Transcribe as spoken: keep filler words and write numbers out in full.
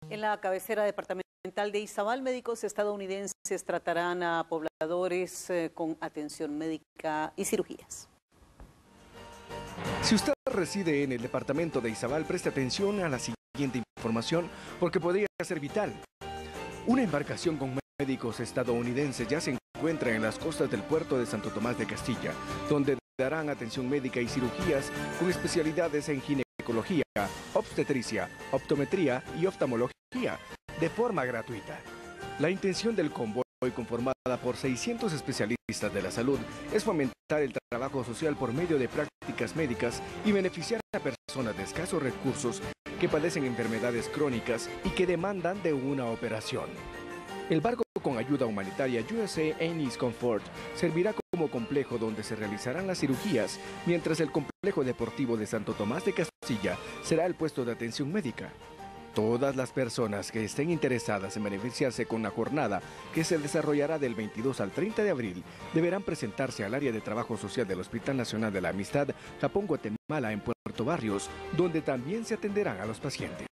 En la cabecera departamental de Izabal, médicos estadounidenses tratarán a pobladores eh, con atención médica y cirugías. Si usted reside en el departamento de Izabal, preste atención a la siguiente información porque podría ser vital. Una embarcación con médicos estadounidenses ya se encuentra en las costas del puerto de Santo Tomás de Castilla, donde darán atención médica y cirugías con especialidades en ginecología, obstetricia, optometría y oftalmología, de forma gratuita. La intención del convoy, conformada por seiscientos especialistas de la salud, es fomentar el trabajo social por medio de prácticas médicas y beneficiar a personas de escasos recursos que padecen enfermedades crónicas y que demandan de una operación. El barco con ayuda humanitaria U S A Annie's Comfort servirá como complejo donde se realizarán las cirugías, mientras el complejo deportivo de Santo Tomás de Castilla será el puesto de atención médica. Todas las personas que estén interesadas en beneficiarse con la jornada que se desarrollará del veintidós al treinta de abril deberán presentarse al área de trabajo social del Hospital Nacional de la Amistad, Japón, Guatemala, en Puerto Barrios, donde también se atenderán a los pacientes.